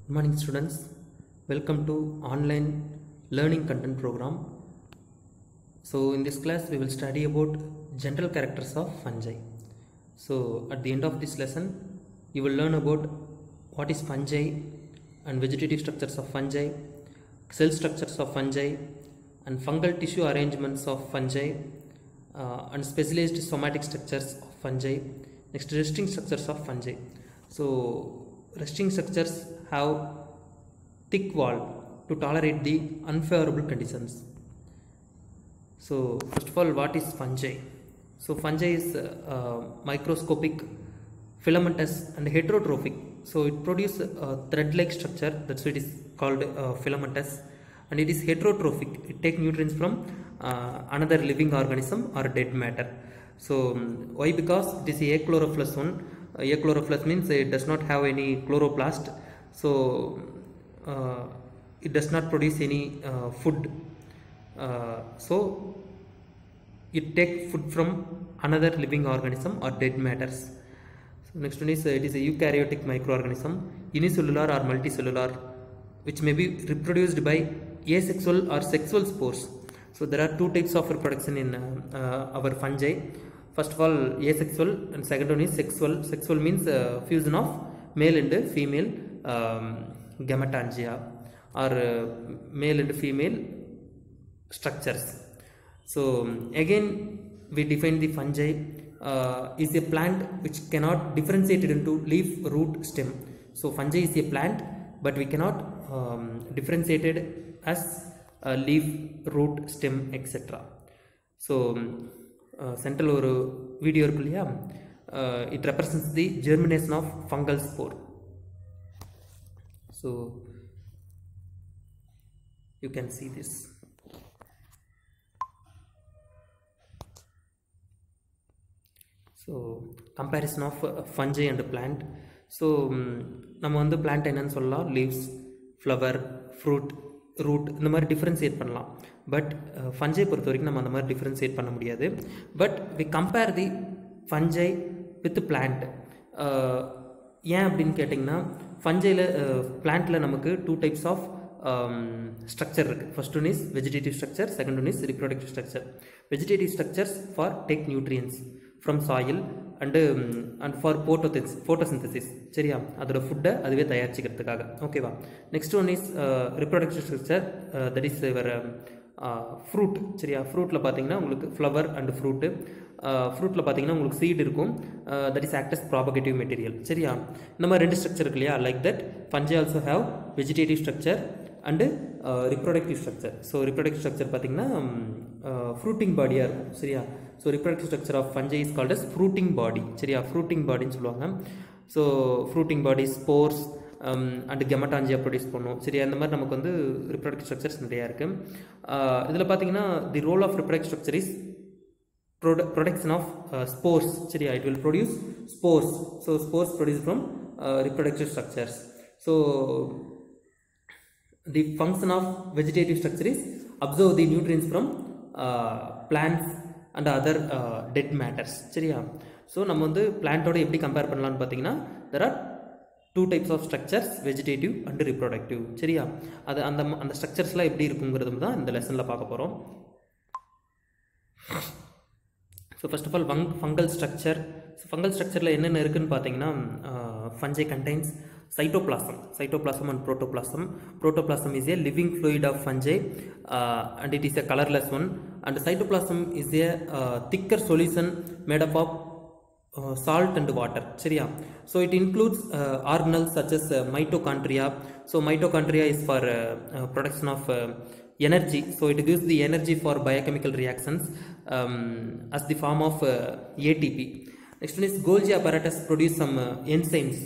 Good morning students, welcome to online learning content program. So in this class we will study about general characters of fungi. So at the end of this lesson you will learn about what is fungi and vegetative structures of fungi, cell structures of fungi and fungal tissue arrangements of fungi, and specialized somatic structures of fungi. Next, resting structures of fungi. So resting structures have thick wall to tolerate the unfavorable conditions. So first of all, what is fungi? So fungi is microscopic, filamentous and heterotrophic. So it produces a thread-like structure, that's why it is called filamentous, and it is heterotrophic. It takes nutrients from another living organism or dead matter. So why? Because it is achlorophyllous one. Achlorophyllous means it does not have any chloroplast, so it does not produce any food. So it takes food from another living organism or dead matters. So next one is it is a eukaryotic microorganism, unicellular or multicellular, which may be reproduced by asexual or sexual spores. So there are two types of reproduction in our fungi. First of all, asexual, and second one is sexual. Sexual means fusion of male and female gametangia, or male and female structures. So again we define the fungi is a plant which cannot differentiate it into leaf, root, stem. So fungi is a plant, but we cannot differentiate it as a leaf, root, stem, etc. So central or video it represents the germination of fungal spore. So you can see this. So comparison of fungi and plant. So நம்ம வந்து plant என்னன்னு சொல்லலாம், leaves, flower, fruit, root, இந்த மாதிரி differentiate பண்ணலாம். But ஃபஞ்சை பொறுத்த வரைக்கும் நம்ம அந்த மாதிரி டிஃபரன்சியேட் பண்ண முடியாது. But we compare the fungi with plant. ஏன் அப்படின்னு கேட்டிங்கன்னா, ஃபஞ்சையில் பிளான்ட்டில் நமக்கு டூ டைப்ஸ் ஆஃப் ஸ்ட்ரக்சர் இருக்குது. First one is vegetative structure, second one is reproductive structure. Vegetative structures for take nutrients from soil and for photosynthesis, சரியா, அதோட ஃபுட்டை அதுவே தயாரிச்சிக்கிறதுக்காக, ஓகேவா. Next one is reproductive structure, that is இவர் fruit, சரியா. ஃப்ரூட்டில் பார்த்தீங்கன்னா உங்களுக்கு ஃப்ளவர் அண்ட் ஃப்ரூட்டு. ஃப்ரூட்டில் பார்த்தீங்கன்னா உங்களுக்கு சீட் இருக்கும், that is act as propagative material, சரியா. இந்த மாதிரி ரெண்டு ஸ்ட்ரக்சர் இருக்கு இல்லையா. Like that fungi also have vegetative structure and reproductive structure. So reproductive structure பார்த்தீங்கன்னா ஃப்ரூட்டிங் பாடியாக இருக்கும், சரியா. So reproductive structure of fungi is called as fruiting body, சரியா. ஃப்ரூட்டிங் பாடின்னு சொல்லுவாங்க. So fruiting body, spores and gametangia produce பண்ணும், சரியா. இந்த மாதிரி நமக்கு வந்து ரிப்ரொடக்டிவ் ஸ்ட்ரக்சர்ஸ் நிறையா இருக்குது. இதில் பார்த்தீங்கன்னா the role of reproductive structure is production of spores, சரியா. it will produce spores. So spores produced from reproductive structures. So the function of vegetative structure is absorb the nutrients from plants and other dead matters, சரியா. So நம்ம வந்து பிளான்ட்டோட எப்படி compare பண்ணலான்னு பார்த்தீங்கன்னா, there are two types of structures, vegetative and reproductive, சரியா. அது அந்த ஸ்ட்ரக்சர்ஸ்லாம் எப்படி இருக்குங்கிறது தான் இந்த லெசனில் பார்க்க போகிறோம். So first of all fungal structure. So fungal ஸ்ட்ரக்சரில் என்னென்ன இருக்குதுன்னு பார்த்தீங்கன்னா, fungi contains cytoplasm and protoplasm. Protoplasm is a living fluid of fungi and it is a colorless one, and cytoplasm is a thicker solution made up of salt and water, சரியா. So it includes organelles such as mitochondria. So mitochondria is for production of energy, so it gives the energy for biochemical reactions as the form of ATP. Next one is Golgi apparatus produce some enzymes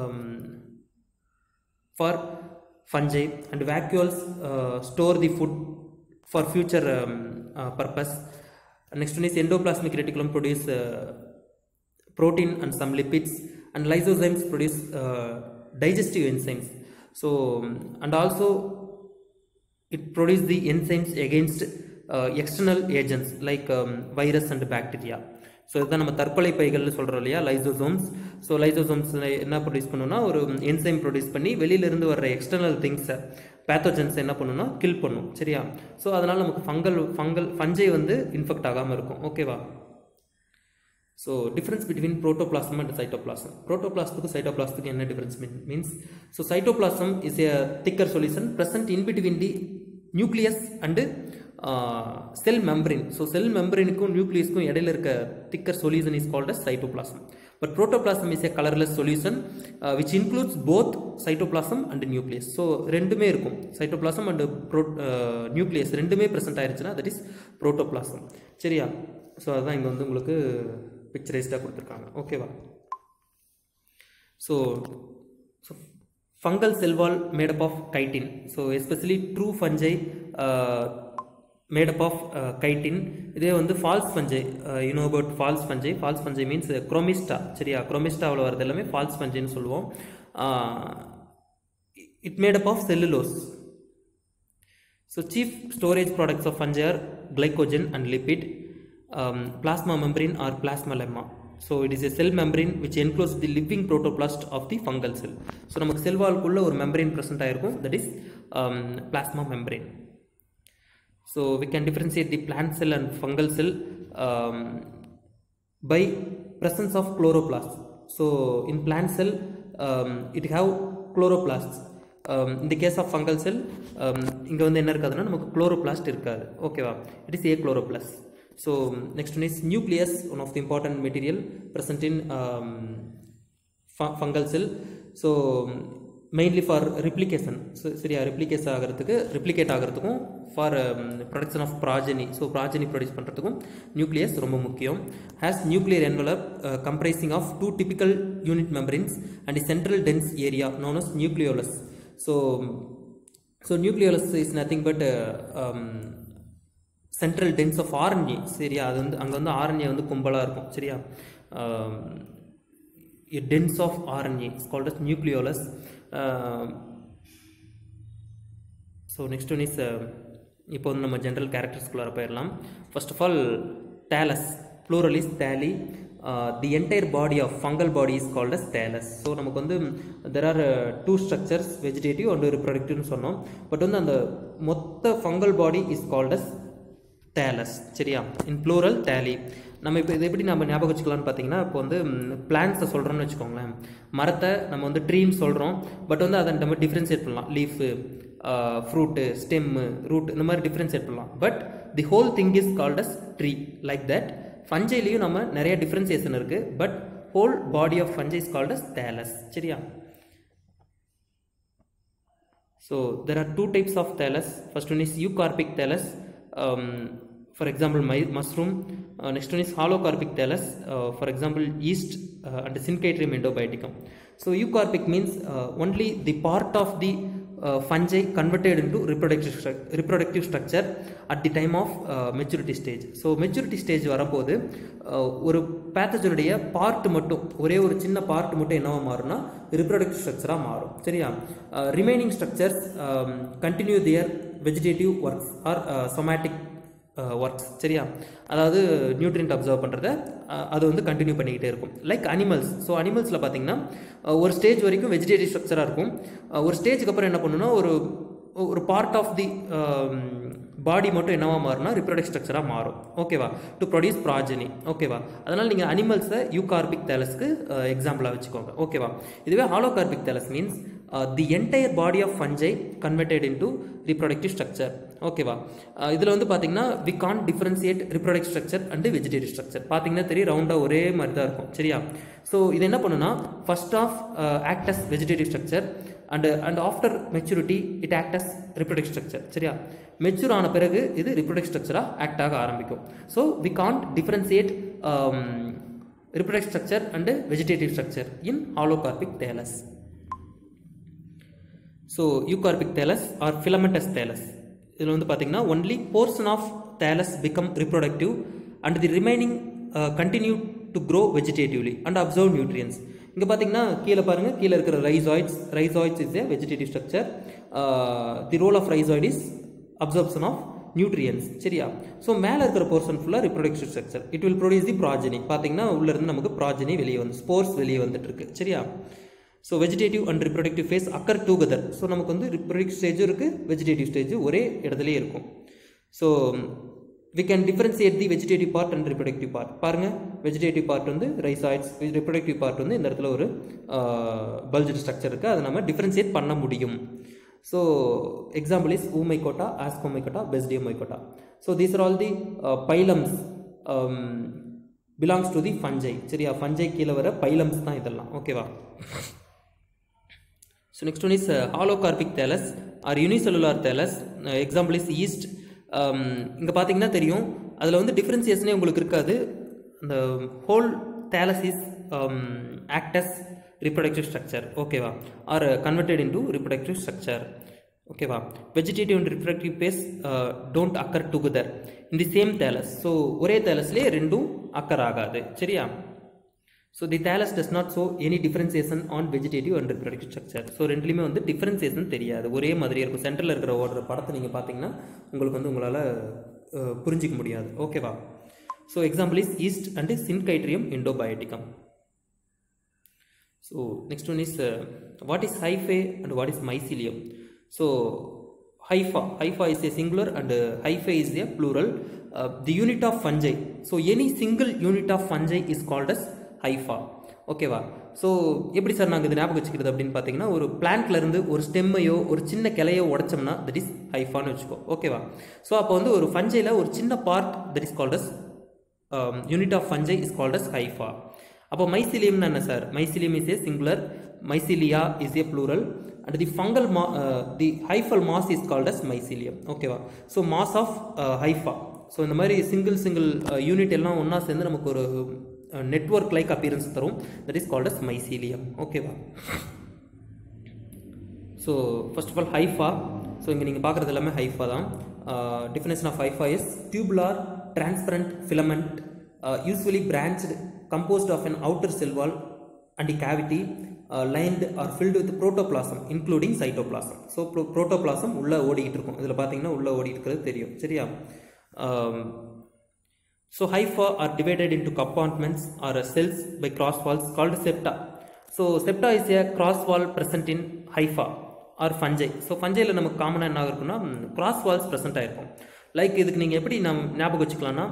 for fungi, and vacuoles store the food for future purpose. Next one is endoplasmic reticulum produce protein and some lipids, and lysozymes produce digestive enzymes. So and also it produces the enzymes against external agents like virus and bacteria. So இதுதான் நம்ம தற்கொலை பைகள்னு சொல்கிறோம் இல்லையா, lysosomes. So lysosomes என்ன produce பண்ணுன்னா ஒரு enzyme produce பண்ணி வெளியிலேருந்து வர்ற எக்ஸ்டர்னல் திங்ஸை பேத்தோஜன்ஸ் என்ன பண்ணுன்னா கில் பண்ணும். சரியா? ஸோ அதனால் நமக்கு ஃபஞ்சை வந்து இன்ஃபெக்ட் ஆகாமல் இருக்கும். ஓகேவா? So difference between protoplasm and cytoplasm. புரோட்டோபிளாசத்துக்கு சைட்டோபிளாசத்துக்கு என்ன difference means, so cytoplasm is a thicker solution present in between the nucleus and cell membrane. So cell மெம்பரேனுக்கும் நியூக்ளியஸ்க்கும் இடையில இருக்க thicker solution is called as cytoplasm. But protoplasm is a colorless solution which includes both cytoplasm and nucleus. So ரெண்டுமே இருக்கும், cytoplasm and nucleus ரெண்டுமே ப்ரெசென்ட் ஆயிருச்சுன்னா that is protoplasm. சரியா? ஸோ அதுதான் இங்கே வந்து உங்களுக்கு பிக்சரைஸ்டாக கொடுத்துருக்காங்க. ஓகேவா? So fungal cell wall made up of chitin. So especially true fungi made up of chitin. இதே வந்து false fungi, you know about false fungi. False fungi means Chromista. சரியா? குரோமிஸ்டாவில் வரது எல்லாமே ஃபால்ஸ் ஃபஞ்சைன்னு சொல்லுவோம். It made up of cellulose. So chief storage products of ஃபஞ்சை are glycogen and lipid, plasma membrane or plasmalemma. So it is a cell membrane which encloses the living protoplast of the fungal cell. So நமக்கு செல் வால்குள்ள ஒரு membrane present ஆயிருக்கும், that is plasma membrane. So we can differentiate the plant cell and fungal cell by presence of chloroplasts. So in plant cell it have chloroplasts. In the case of fungal cell இங்க வந்து என்ன இருக்காதுன்னா நமக்கு chloroplast இருக்காது. ஓகேவா? it is a chloroplast. So next one is nucleus, one of the important material present in fungal cell. So mainly for replication. So சரியா? replicate ஆகிறதுக்கும் for production of progeny. So progeny produce பண்ணுறதுக்கும் nucleus ரொம்ப முக்கியம். Has nuclear envelope comprising of two typical unit membranes and a central dense area known as nucleolus. So nucleolus is nothing but central dense of RNA. சரியா? அது வந்து அங்கே வந்து RNA வந்து கும்பலாக இருக்கும். சரியா? Dense of RNA is called as nucleolus. So next one is, இப்போ வந்து நம்ம ஜென்ரல் கேரக்டர்ஸ்குள்ளார போயிடலாம். First of all thallus, plural is thalli. The entire body of fungal body is called as thallus. So நமக்கு வந்து there are two structures, vegetative and ரிப்ரொடக்டிவ்னு சொன்னோம். But வந்து அந்த மொத்த fungal body is called as thallus. சரியா? In plural thalli. நம்ம இப்போ இது எப்படி நம்ம ஞாபகம் வச்சுக்கலாம்னு பார்த்தீங்கன்னா, இப்போ வந்து பிளான்ஸை சொல்கிறோம்னு வச்சுக்கோங்களேன், மரத்தை நம்ம வந்து ட்ரீன்னு சொல்கிறோம். பட் வந்து அதை நம்ம டிஃப்ரென்ஷியேட் பண்ணலாம், லீஃபு, ஃப்ரூட்டு, ஸ்டெம்மு, ரூட், இந்த மாதிரி டிஃப்ரென்ஷியேட் பண்ணலாம். But the whole thing is called as tree. Like that ஃபஞ்சைலையும் நம்ம நிறைய டிஃப்ரென்சியேஷன் இருக்குது. But whole body of fungi is called as thallus. சரியா? So there are two types of thallus. First one is eucarpic thallus, for example mushroom. Next one is holocarpic thallus, for example yeast and Syncytium endobioticum. So eucarpic means only the part of the fungi converted into reproductive structure at the time of maturity stage. So maturity stage வரும்போது ஒரு பேத்தஜனுடைய part மட்டும், ஒரே ஒரு சின்ன part மட்டும் என்னவா மாறும்னா reproductive structure மாறும். சரியா? remaining structures continue their vegetative works or somatic works. சரியா? அதாவது நியூட்ரியன்ட் அப்சர்வ் பண்ணுறத அது வந்து கண்டினியூ பண்ணிக்கிட்டே இருக்கும். Like animals. ஸோ அனிமல்ஸில் பார்த்தீங்கன்னா ஒரு ஸ்டேஜ் வரைக்கும் வெஜிடேட்டிவ் ஸ்ட்ரக்சராக இருக்கும். ஒரு ஸ்டேஜுக்கு அப்புறம் என்ன பண்ணுன்னா ஒரு பார்ட் ஆஃப் தி பாடி மட்டும் என்னவா மாறும்னா ரிப்ரொடக்டிவ் ஸ்ட்ரக்சராக மாறும். ஓகேவா? To produce progeny. ஓகேவா? அதனால் நீங்கள் அனிமல்ஸை யூகார்பிக் தேலஸ்க்கு எக்ஸாம்பிளாக வச்சுக்கோங்க. ஓகேவா? இதுவே holocarpic thallus means the entire body of fungi converted into reproductive structure. ஓகேவா? இதில் வந்து பார்த்தீங்கன்னா we can differentiate reproductive structure and vegetative structure. பார்த்தீங்கன்னா தெரியும், ரவுண்டாக ஒரே மாதிரி தான் இருக்கும். சரியா? ஸோ இது என்ன பண்ணுன்னா first of act as vegetative structure and after maturity it act as reproductive structure. சரியா? மெச்சூர் ஆன பிறகு இது ரிப்ரொடக்டிவ் ஸ்ட்ரக்சராக ஆக்ட் ஆக ஆரம்பிக்கும். So we can't differentiate reproductive structure and vegetative structure in holocarpic thallus. So eucarpic thallus or filamentous thallus, இதில் வந்து பார்த்தீங்கன்னா only portion of thallus become reproductive and the remaining continue to grow vegetatively and absorb nutrients. இங்கே பார்த்தீங்கன்னா கீழே பாருங்கள், கீழே இருக்கிற rhizoids is a vegetative structure. The role of rhizoid is absorption of nutrients சரியா. ஸோ மேலே இருக்கிற போர்ஷன் ஃபுல்லாக reproductive structure. It will produce the progeny. பார்த்தீங்கன்னா உள்ளேருந்து நமக்கு ப்ராஜெனி வெளியே வந்து ஸ்போர்ஸ் வெளியே வந்துட்டு இருக்கு சரியா. So vegetative and reproductive phase occur together. So நமக்கு வந்து ரிப்ரொடக்டிவ் ஸ்டேஜும் இருக்குது, வெஜிடேட்டிவ் ஸ்டேஜ் ஒரே இடத்துலேயே இருக்கும். So we can differentiate the vegetative part and reproductive part. பாருங்க வெஜிடேட்டிவ் பார்ட் வந்து ரைசாய்ட்ஸ், ரிப்ரொடக்டிவ் பார்ட் வந்து இந்த இடத்துல ஒரு பல்ஜ் ஸ்ட்ரக்சர் இருக்குது, அதை நம்ம டிஃபரன்ஷியேட் பண்ண முடியும். So example is Oomycota, Ascomycota, Basidiomycota. So these are all the phylums belongs to the fungi சரியா. ஃபஞ்சை கீழே வர பைலம்ஸ் தான் இதெல்லாம் ஓகேவா. So next one is holocarpic thallus or unicellular thallus. Example is yeast. இங்கே பார்த்தீங்கன்னா தெரியும் அதில் வந்து டிஃப்ரென்சியேஷனே உங்களுக்கு இருக்காது. அந்த whole thallus is acts reproductive structure ஓகேவா, or converted into reproductive structure ஓகேவா. Vegetative and reproductive phase don't occur together in the same thallus. So ஒரே தேலஸ்லேயே ரெண்டும் அக்கர் ஆகாது சரியா. So the thallus does not show any differentiation on vegetative and reproductive structure. So ரெண்டுலேயுமே வந்து differentiation தெரியாது, ஒரே மாதிரி இருக்கும். சென்டரில் இருக்கிற ஓடுற படத்தை நீங்கள் பார்த்தீங்கன்னா உங்களுக்கு வந்து உங்களால் புரிஞ்சிக்க முடியாது ஓகேவா. So example is yeast and Synchytrium endobioticum. So next one is what is hyphae and what is mycelium. So Hypha is a singular and hyphae is a plural. The unit of fungi. So any single unit of fungi is called as hypha ஓகேவா. So எப்படி sir நாங்கள் இது ஞாபகம் வச்சுக்கிறது அப்படின்னு பார்த்தீங்கன்னா, ஒரு பிளான்ட்லேருந்து ஒரு ஸ்டெம்மையோ ஒரு சின்ன கிளையோ உடைச்சோம்னா தட் இஸ் ஹைஃபான்னு வச்சுக்கோ ஓகேவா. ஸோ அப்போ வந்து ஒரு ஃபஞ்சையில் ஒரு சின்ன part that is called as unit of fungi is called as hypha. அப்போ மைசிலியம்னு என்ன sir? Mycelium is a singular, mycelia is a plural and the fungal the hyphal mass is called as mycelium ஓகேவா. So mass of hypha. So இந்த மாதிரி single unit எல்லாம் ஒன்றா சேர்ந்து நமக்கு ஒரு நெட்வொர்க் லைக் அப்பியரன்ஸ் தரும், that is called as mycelium ஓகேவா. So first of all hypha. So இங்கே நீங்கள் பார்க்குறது எல்லாமே ஹைஃபா தான். Definition of hypha is tubular transparent filament usually branched composed of an outer cell wall and a cavity lined or filled with protoplasm including cytoplasm. So protoplasm உள்ளே ஓடிக்கிட்டு இருக்கும். இதில் பார்த்தீங்கன்னா உள்ளே ஓடிட்டு இருக்கிறது தெரியும் சரியா. So hypha are divided into compartments or cells by cross walls called septa. So septa is a cross wall present in hypha or fungi. So fungi la நமக்கு காமனாக என்ன இருக்குன்னா cross walls present ஆயிருக்கும். லைக் இதுக்கு நீங்கள் எப்படி ஞாபகம் வச்சுக்கலாம்னா,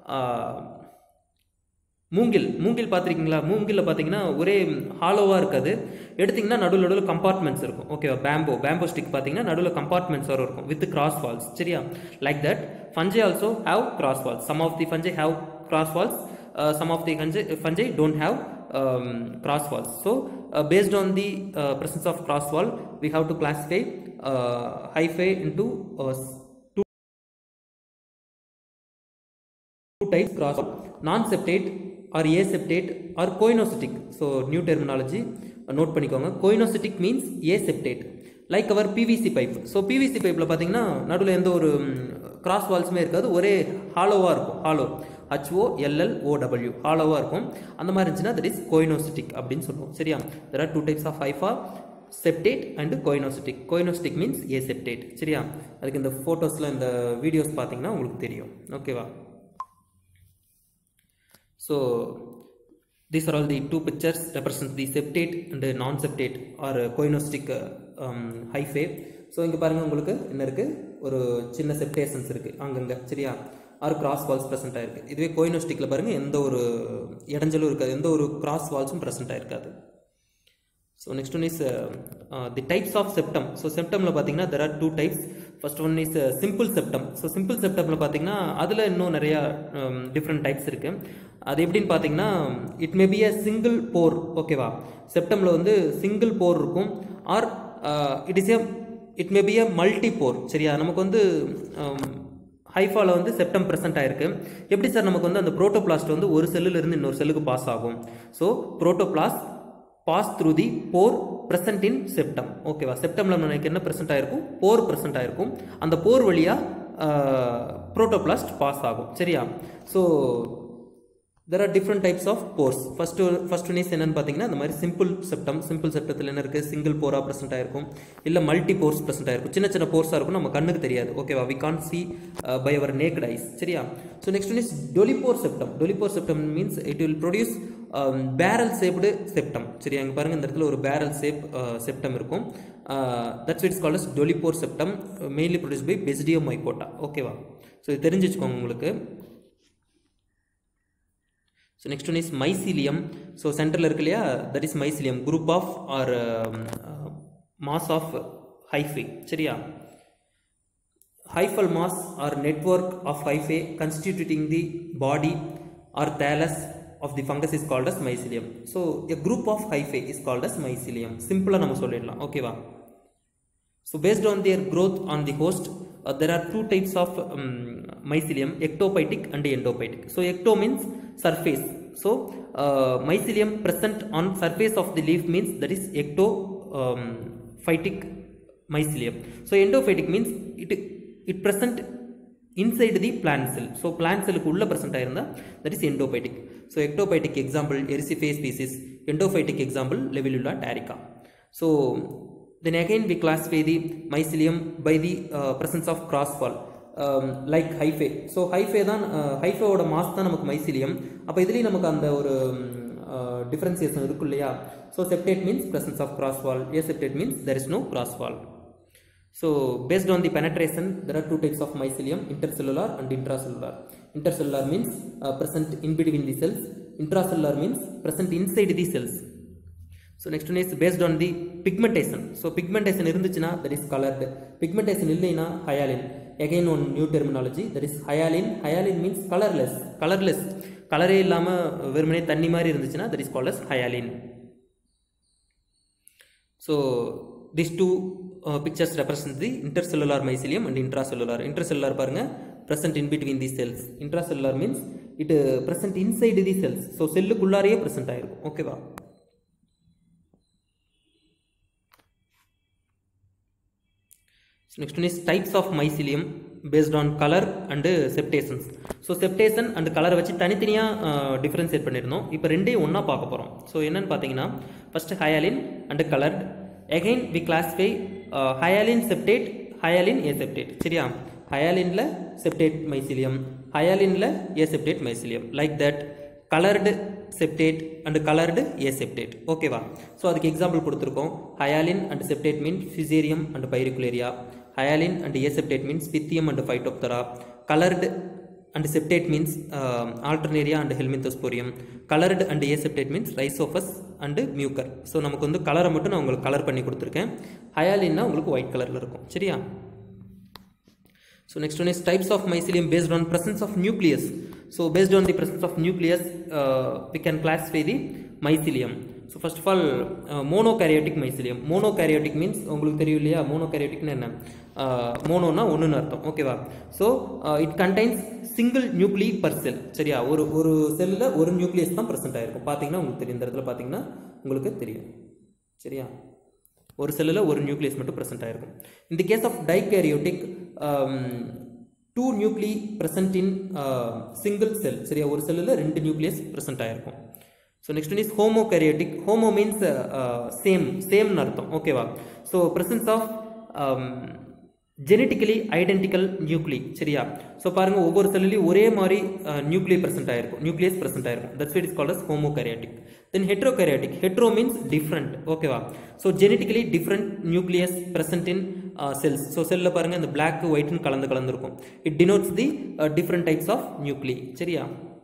மூங்கில் பார்த்துருக்கீங்களா? மூங்கில் பார்த்தீங்கன்னா ஒரே ஹாலோவாக இருக்காது, எடுத்திங்கன்னா நடுவில் கம்பார்ட்மெண்ட்ஸ் இருக்கும் ஓகேவா. பேம்போ ஸ்டிக் பார்த்தீங்கன்னா நடுவில் கம்பார்ட்மெண்ட்ஸ் வரும் இருக்கும் வித் கிராஸ் வால்ஸ் சரியா. Like that fungi also have cross walls. Some of the fungi have cross walls, some of the fungi don't have cross walls. So based on the presence of cross wall, we have to classify hyphae into two types: cross wall, non-septate or aseptate or coinocytic. So new terminology note பண்ணிக்கோங்க. coinocytic means aseptate, like our PVC pipe. So PVC பைப்பில் பார்த்தீங்கன்னா நடுவில் எந்த ஒரு cross வால்ஸுமே இருக்காது, ஒரே ஹாலோவாக இருக்கும். HOLLOW ஹாலோவாக இருக்கும். அந்த மாதிரி இருந்துச்சுன்னா தட் இஸ் கோயினோசிட்டிக் அப்படின்னு சொல்லுவோம் சரியா. There are two types of hypha, septate and coenocytic. Coenocytic means aseptate சரியா. அதுக்கு இந்த ஃபோட்டோஸில் இந்த வீடியோஸ் பார்த்தீங்கன்னா உங்களுக்கு தெரியும் ஓகேவா. So these are all the two pictures represent the septate and non-septate or coinocytic hyphae. So இங்கே பாருங்கள் உங்களுக்கு என்ன இருக்குது, ஒரு சின்ன செப்டேஷன்ஸ் இருக்குது அங்கங்கே சரியா, ஆர் கிராஸ் வால்ஸ் ப்ரெசென்ட் ஆகிருக்கு. இதுவே கோயினோஸ்டிக்கில் பாருங்கள் எந்த ஒரு இடைஞ்சலும் இருக்காது, எந்த ஒரு கிராஸ் வால்ஸும் ப்ரெசென்ட் ஆகிருக்காது. So next one is the types of septum. So செப்டமில் பார்த்தீங்கன்னா there are two types. First one is simple septum. So simple செப்டமில் பார்த்தீங்கன்னா அதில் இன்னும் நிறையா டிஃப்ரெண்ட் டைப்ஸ் இருக்குது. அது எப்படின்னு பார்த்தீங்கன்னா, it may be a single pore ஓகேவா. செப்டமில் வந்து சிங்கிள் போர் இருக்கும், or it may be a multi pore சரியா. நமக்கு வந்து ஹைஃபாவில் வந்து செப்டம் ப்ரெசென்ட் ஆயிருக்கு. எப்படி சார் நமக்கு வந்து அந்த புரோட்டோபிளாஸ்ட் வந்து ஒரு செல்லுலேருந்து இன்னொரு செல்லுக்கு பாஸ் ஆகும்? So protoplast pass through the pore present in septum ஓகேவா. செப்டமில் நமக்கு என்ன ப்ரெசென்ட் ஆகிருக்கும்? போர் ப்ரெசென்ட் ஆகிருக்கும். அந்த போர் வழியாக புரோட்டோபிளாஸ்ட் பாஸ் ஆகும் சரியா. So there are different types of pores. First one is என்னன்னு பார்த்தீங்கன்னா இந்த மாதிரி சிம்பிள் செப்டத்தில் என்ன இருக்குது, சிங்கிள் போராக ப்ரெசென்ட் ஆயிருக்கும், இல்லை மல்டி போர்ஸ் ப்ரெசென்ட் ஆயிருக்கும். சின்ன சின்ன போர்ஸாக இருக்கும், நம்ம கண்ணுக்கு தெரியாது. ஓகேவா, we can see by our naked eyes. சரியா. So next one is dolipore septum. Dolipore septum means it will produce barrel shaped septum. சரியா, இங்கே பாருங்கள், இந்த இடத்துல ஒரு பேரல் ஷேப் செப்டம் இருக்கும். That's its called as dolipore septum, mainly produce by Basidiomycota. ஓகேவா, so இது தெரிஞ்சு வச்சுக்கோங்க உங்களுக்கு. So next one is mycelium. So central irukku illaya, that is mycelium, group of or mass of hyphae. சரியா, hyphal mass or network of hyphae constituting the body or thallus of the fungus is called as mycelium. So a group of hyphae is called as mycelium. Simple நம்ம சொல்லிடலாம். ஓகேவா. So based on their growth on the host, there are two types of mycelium, ectophytic and endophytic. So ecto means surface. So mycelium present on surface of the leaf means that is ectophytic mycelium. So endophytic means it present inside the plant cell. So plant cell ku ulla present ஆயிருந்தா that is endophytic. So ectophytic example Ericifae species, endophytic example Libellula tarica. So then again we classify the mycelium by the presence of crossfall, like hyphae. So hyphae தான், hyphae ஓட mass தான் நமக்கு mycelium. அப்போ இதுலேயும் நமக்கு அந்த ஒரு differentiation இருக்கு இல்லையா. So septate means presence of crosswall, aseptate means there is no crosswall. So based on the penetration, there are two types of mycelium, intercellular and intracellular. Intercellular means present in between the cells, intracellular means present inside the cells. So next one is based on the pigmentation. So pigmentation irundhuchina, that is colored. Pigmentation illaina, hyaline. Again one new terminology, that is hyaline. Hyaline means colorless. Color illama verumane thanni mari irundhuchina, that is called as hyaline. So these two pictures represent the intercellular mycelium and intracellular. Intercellular parunga, present in between the cells. Intracellular means it present inside the cells. So cell kullariye present ayirukum. Okay va. Next one is types of mycelium based on color and septations. So septation and color வச்சு தனித்தனியாக differentiate பண்ணியிருந்தோம். இப்போ ரெண்டையும் ஒன்றா பார்க்க போகிறோம். So என்னென்னு பார்த்தீங்கன்னா, first hyaline and coloured. Again we classify hyaline septate, hyaline aseptate. சரியா, ஹயாலினில் செப்டேட் மைசிலியம், ஹயாலினில் aseptate mycelium, like that colored septate and colored aseptate. ஓகேவா. ஸோ அதுக்கு எக்ஸாம்பிள் கொடுத்துருக்கோம். Hyaline and septate mean Fusarium and Pyricularia. Hyalin and aseptate means Pythium and Phytophthora. Colored and septate means Alternaria and Helminthosporium. Colored and aseptate means Rhizophus and Mucor. So நமக்கு வந்து கலரை மட்டும் நான் உங்களுக்கு கலர் பண்ணி கொடுத்துருக்கேன். ஹயாலின்னா உங்களுக்கு ஒயிட் கலரில் இருக்கும். சரியா. So next one is types of mycelium based on presence of nucleus. So based on the presence of nucleus, we can classify the mycelium. So first of all, monokaryotic mycelium. Monokaryotic means உங்களுக்கு தெரியும் இல்லையா, monokaryoticனா என்ன, மோனோனா ஒன்றுன்னு அர்த்தம். ஓகேவா. So it contains single nuclei per cell. சரியா, ஒரு செல்லில் ஒரு நியூக்ளியஸ் தான் ப்ரெசென்ட் ஆகிருக்கும். பார்த்தீங்கன்னா உங்களுக்கு தெரியும், இந்த இடத்துல பார்த்தீங்கன்னா உங்களுக்கு தெரியும். சரியா, ஒரு செல்லில் ஒரு நியூக்ளியஸ் மட்டும் ப்ரெசென்ட் ஆகிருக்கும். இந்த case of dikaryotic, two nuclei present in single cell. சரியா, ஒரு செல்லில் ரெண்டு நியூக்ளியஸ் ப்ரெசென்ட் ஆகிருக்கும். So next one is homokaryotic. Homo means same அர்த்தம். ஓகேவா. So presence of genetically identical nuclei. சரியா. ஸோ பாருங்க, ஒவ்வொரு செல்லையும் ஒரே மாதிரி நியூக்ளியஸ் ப்ரெசென்ட் ஆயிருக்கும். That's why it is called as homokaryotic. Then heterokaryotic. Hetero means different. ஓகேவா. ஸோ genetically different nucleus present in cells. So செல்லில் பாருங்க, இந்த black white கலந்துருக்கும். It denotes the different types of nuclei. சரியா.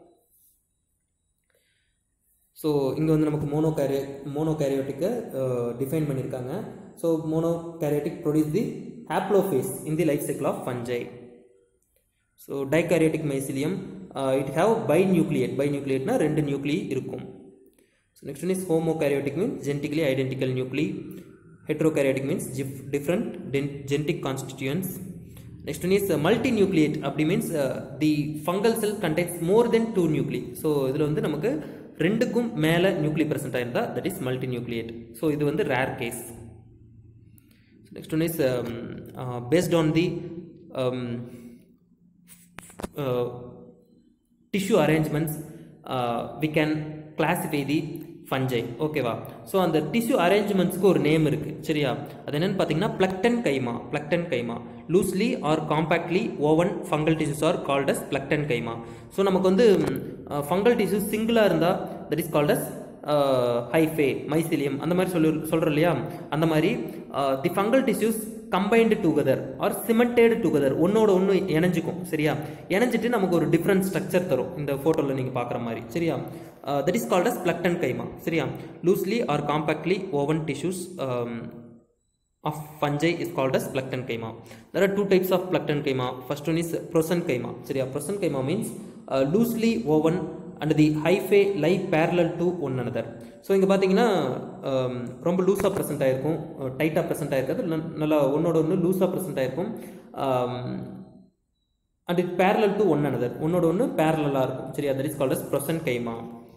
ஸோ இங்கே வந்து நமக்கு மோனோகேரியோட்டிக்கை டிஃபைன் பண்ணியிருக்காங்க. So monokaryotic produce the haplophase in the life cycle of fungi. So dikaryotic mycelium, it have பைநியூக்ளியேட்னா ரெண்டு நியூக்ளி இருக்கும். So next one is homokaryotic means genetically identical nuclei. Heterokaryotic means different genetic constituents. Next one is multinucleate. அப்படி means the fungal cell contains more than 2 nuclei. So இதில் வந்து நமக்கு ரெண்டுக்கும் மேலே nuclei present ஆயிருந்தால் தட் இஸ் மல்டிநியூக்ளியேட். ஸோ இது வந்து rare case. Next one is based on the tissue arrangements we can classify the fungi. ஓகேவா? ஸோ அந்த டிஷ்யூ அரேஞ்ச்மெண்ட்ஸ்க்கு ஒரு நேம் இருக்குது, சரியா? அது என்னென்னு பார்த்தீங்கன்னா plectenchyma. Plectenchyma loosely or compactly woven fungal tissues are called as plectenchyma. So நமக்கு வந்து ஃபங்கல் டிஷ்யூஸ் சிங்கிளாக இருந்தால் that is called as hyphae, mycelium, அந்த மாதிரி சொல்கிறோம் இல்லையா? அந்த மாதிரி the fungal tissues combined together or cemented together, ஒன்னோட ஒன்று இணைஞ்சிக்கும், சரியா? இணைஞ்சிட்டு நமக்கு ஒரு டிஃப்ரெண்ட் ஸ்ட்ரக்சர் தரும், இந்த ஃபோட்டோவில் நீங்கள் பார்க்குற மாதிரி, சரியா? That is called as plectenchyma, சரியா? Loosely or compactly woven tissues of fungi is called as placenteima. There are two types of placenteima. First one is prosenkyma. சரியா? prosenkyma means loosely woven and the hyphae lie parallel to one another. So இங்கே பார்த்தீங்கன்னா ரொம்ப லூஸாக present ஆகிருக்கும், டைட்டாக present ஆகிருக்காது, நல்லா ஒன்னோட ஒன்று லூஸாக ப்ரெசென்ட் ஆகிருக்கும். And it parallel to one another, ஒன்னோட ஒன்று பேரலாக இருக்கும், சரியா? that is called as prosenkyma.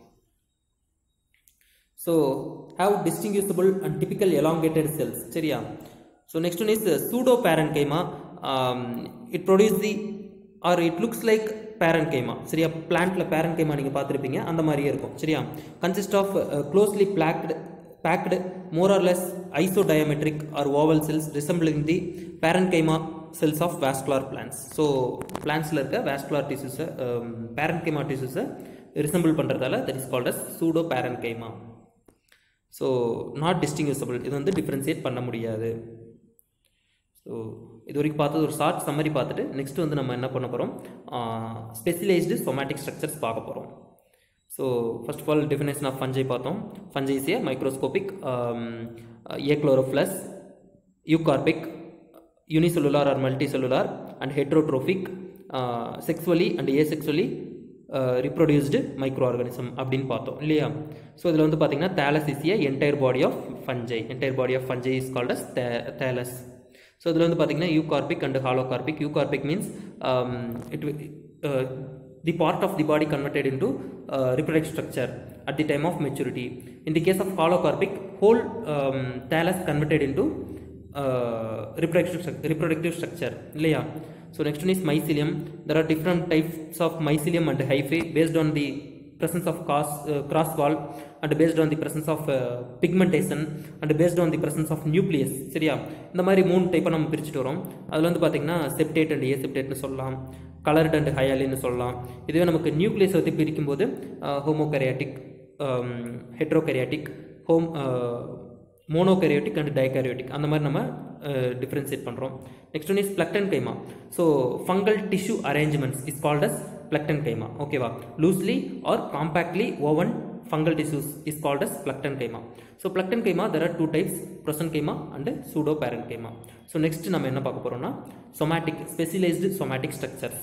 So have distinguishable and typical elongated cells, சரியா? So next one is pseudoparenchyma. It produces the or it looks like parenchyma, சரியா? பிளான்ட்ல parenchyma நீங்க பார்த்திருப்பீங்க, அந்த மாதிரியே இருக்கும், சரியா? consist of closely packed more or less isodiametric or oval cells resembling the parenchyma cells of vascular plants. So plantsல இருக்க vascular tissues parenchyma tissues resemble பண்றதால that is called as pseudoparenchyma. So not distinguishable, இது வந்து differentiate பண்ண முடியாது. So இது வரைக்கும் பார்த்தது ஒரு ஷார்ட் சம்மரி பார்த்துட்டு நெக்ஸ்ட் வந்து நம்ம என்ன பண்ண போகிறோம், ஸ்பெஷலைஸ்டு சொமேட்டிக் ஸ்ட்ரக்சர்ஸ் பார்க்க போகிறோம். So first of all definition of fungi பார்த்தோம். Fungi is a microscopic achlorophyllous eucarpic unicellular or multicellular and heterotrophic sexually and asexually reproduced microorganism அப்படின்னு பார்த்தோம் இல்லையா? ஸோ இதில் வந்து பார்த்தீங்கன்னா thallus is a entire body of fungi. Entire body of fungi is called as thallus. So இதில் வந்து பார்த்தீங்கன்னா eucarpic and holocarpic. Eucarpic means the part of the body converted into reproductive structure at the time of maturity. In the case of holocarpic, whole thallus converted into reproductive structure இல்லையா? So next one is mycelium. There are different types of mycelium and hyphae based on the presence of cross wall and based on the presence of pigmentation and based on the presence of nucleus, சரியா? இந்த மாதிரி 3 டைப்பை நம்ம பிரிச்சுட்டு வரோம். அதில் வந்து பார்த்தீங்கன்னா septate and ஏசெப்டேட்னு சொல்லலாம், கலர்ட் அண்ட் ஹயாலின்னு சொல்லலாம். இதுவே நமக்கு நியூக்ளியஸ் பற்றி பிரிக்கும்போது ஹோமோகரியாட்டிக், ஹெட்ரோகரியாட்டிக், மோனோகரியோட்டிக் அண்ட் டைகாரியோட்டிக், அந்த மாதிரி நம்ம டிஃப்ரென்ஷியேட் பண்ணுறோம். Next one is plectenchyma. So fungal tissue arrangements is called as plectenchyma, ஓகேவா? Loosely or compactly woven fungal tissues is called as plectenchyma. So plectenchyma there are two types, prosenkyma and pseudoparenchyma. So நெக்ஸ்ட் நம்ம என்ன பார்க்க போகிறோம்னா somatic specialised somatic structures.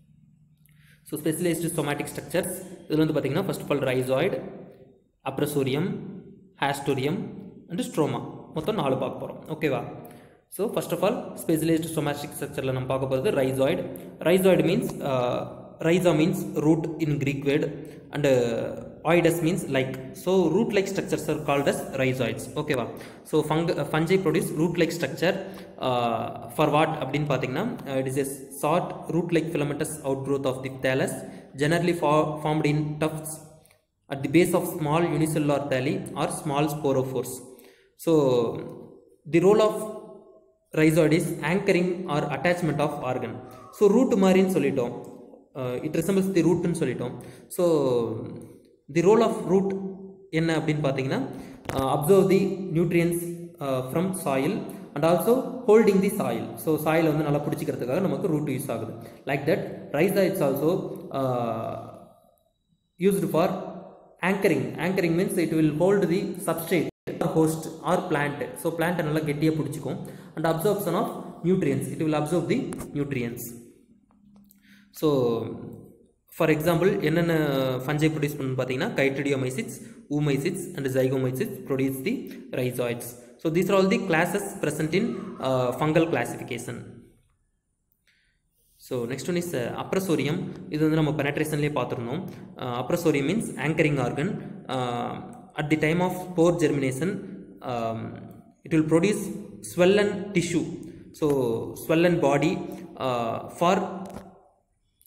So specialised somatic structures இதில் வந்து பார்த்தீங்கன்னா first of all rhizoid, appressorium, haustorium and stroma, மொத்தம் 4 பார்க்க போகிறோம், ஓகேவா? So first of all specialised somatic ஸ்ட்ரக்சரில் நம்ம பார்க்க போகிறது rhizoid. Rhizoid means rhiza means root in Greek word and oidus means like. So root like structures are called as rhizoids, ஓகேவா? So fungi produce root like structure for what அப்படின்னு பார்த்தீங்கன்னா it is a short root like filamentous outgrowth of the thallus generally formed in tufts at the base of small unicellular thalli or small sporophores. So the role of rhizoid is anchoring or attachment of organ. So root மாதிரின்னு சொல்லிட்டோம், it resembles the root ன்னு சொல்லிட்டோம். So the role of root என்ன அப்படின்னு பார்த்தீங்கன்னா absorb the nutrients from soil and also holding the soil. So soil வந்து நல்லா பிடிச்சிக்கிறதுக்காக நமக்கு root யூஸ் ஆகுது. Like that rhizoids also used for anchoring. Anchoring means it will hold the substrate or host or plant. So plant நல்லா கெட்டியா பிடிச்சிக்கும். And absorption of nutrients, it will absorb the nutrients. So for example என்னென்ன fungi produce பண்ணு பார்த்தீங்கன்னா Chytridiomycetes, Oomycetes and Zygomycetes produce the rhizoids. So these are all the classes present in fungal classification. So next one is Aprosorium. இது வந்து நம்ம penetrationலயே பார்த்திருந்தோம். Aprosorium means anchoring organ. At the time of spore germination it will produce swollen tissue, so swollen body for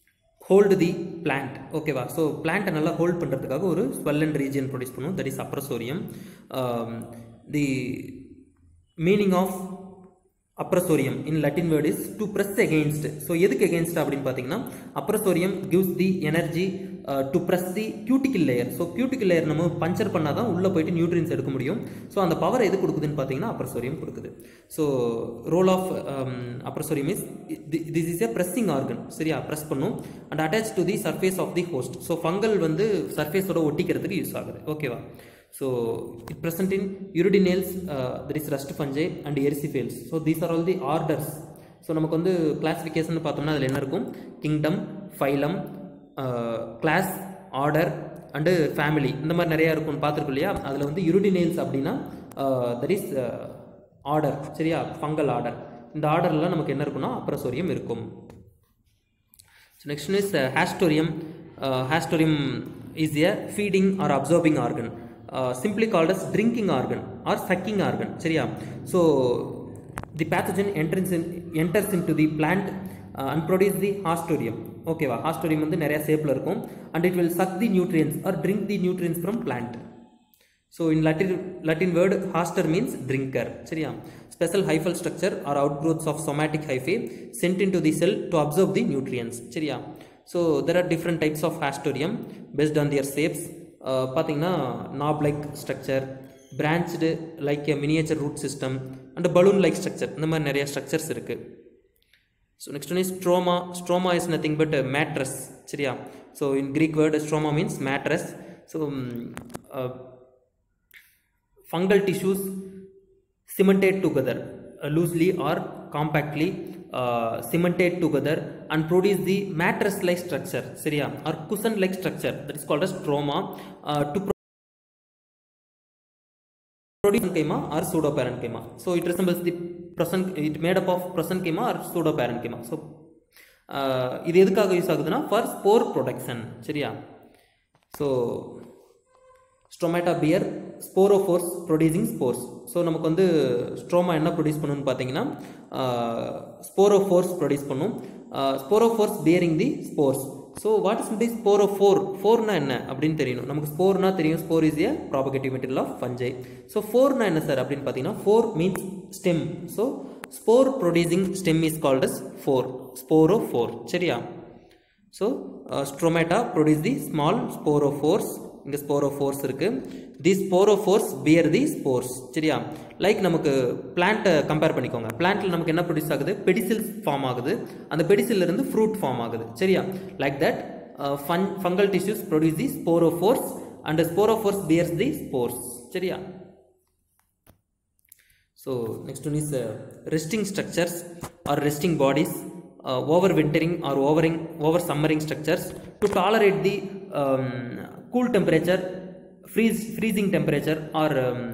hold the plant. ஓகேவா? So பிளான்ட்டை நல்லா hold பண்ணுறதுக்காக ஒரு swollen region produce பண்ணும், that is appressorium. The meaning of appressorium in Latin word is to press against. So எதுக்கு against அப்படின்னு பார்த்தீங்கன்னா, appressorium gives the energy to press the cuticle layer. So cuticle layer நம்ம puncture பண்ணால் தான் உள்ளே போயிட்டு nutrients எடுக்க முடியும். ஸோ அந்த பவர் எது கொடுக்குதுன்னு பார்த்தீங்கன்னா அப்ரசோரியம் கொடுக்குது. So role of appressorium is this is a pressing organ. சரியா? ப்ரெஸ் பண்ணும் and attach to the surface of the host. So fungal வந்து சர்ஃபேஸோட ஒட்டிக்கிறதுக்கு யூஸ் ஆகுது. ஓகேவா? So it present in uridinales, there is rust fungi and erysipelas. So these are all the orders. So நமக்கு வந்து classification பார்த்தோம்னா அதில் என்ன இருக்கும்? Kingdom, phylum, class, order and family. இந்த மாதிரி நிறையா இருக்கும்னு பார்த்துருக்கோம் இல்லையா? அதில் வந்து uridinales அப்படின்னா there is order. சரியா? Fungal order. இந்த ஆர்டர்லாம் நமக்கு என்ன இருக்குன்னா அப்ரசோரியம் இருக்கும். So next one is hastoриum. Hastoриum is a feeding or absorbing organ. Simply called as drinking organ or sucking organ. சரியா? So the pathogen enters into the plant and produce the hastoриum. ஓகேவா? hastoриum வந்து நிறைய ஷேப்ல இருக்கும் and it will suck the nutrients or drink the nutrients from plant. So in Latin word haster means drinker. சரியா? Special hyphal structure or outgrowths of somatic hyphae sent into the cell to absorb the nutrients. சரியா? So there are different types of hastoриum based on their shapes. பார்த்தீங்கன்னா knob like structure, branched like a miniature root system and balloon like structure. இந்த மாதிரி நிறைய structures இருக்கு. So next one is stroma. Stroma is nothing but a mattress. சரியா? So in Greek word stroma means mattress. So fungal tissues cemented together loosely or compactly cemented together and produce the mattress like structure. சரியா? or cushion like structure, that is called as stroma, to produce parenchyma or pseudoparenchyma. So it resembles the it made up of parenchyma or pseudoparenchyma. So இது எதுக்காக use ஆகுதுன்னா for spore production. சரியா? So stromata bear sporophores producing spores. So நமக்கு வந்து stroma என்ன produce பண்ணணும்னு பார்த்தீங்கன்னா sporophores produce பண்ணும். Sporophores bearing the spores. So what is the ஃபோர்னா என்ன அப்படின்னு தெரியணும். நமக்கு ஸ்போர்னா தெரியும், spore is a propagative material of fungi. So ஃபோர்னா என்ன சார் அப்படின்னு பார்த்தீங்கன்னா, phore means stem. So spore producing stem is called as sporophore. சரியா? So stromata produce the small sporophores. இங்கே ஸ்போரோஃபோர்ஸ் இருக்கு. The sporophores bear the spores. சரியா? Like நமக்கு பிளான்ட்டை கம்பேர் பண்ணிக்கோங்க. பிளான்ட்டில் நமக்கு என்ன ப்ரொடியூஸ் ஆகுது? பெடிசில்ஸ் ஃபார்ம் ஆகுது. அந்த பெடிசில் இருந்து ஃப்ரூட் ஃபார்ம் ஆகுது. சரியா? Like that fungal tissues produce the sporophores and sporophores bears the spores. சரியா? So next one is resting structures or resting bodies, overwintering or over summering structures to tolerate the cool temperature, freezing temperature or